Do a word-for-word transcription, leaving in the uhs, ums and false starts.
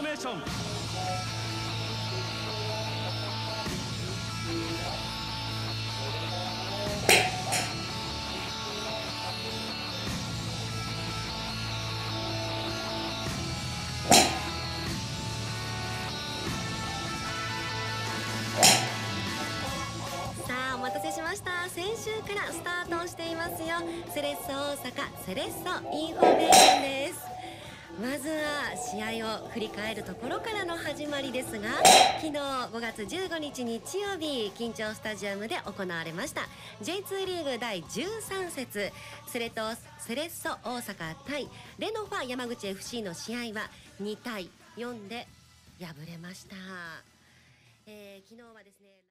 メーション。 さあお待たせしました。先週からスタートしていますよ。セレッソ大阪セレッソインフォメーションです。まずは試合を振り返るところからの始まりですが、昨日ごがつじゅうごにち日曜日、緊張スタジアムで行われました ジェイツー リーグだいじゅうさん節、セレトセレッソ大阪対レノファ山口 エフシー の試合はにたいよんで敗れました。えー、昨日はですね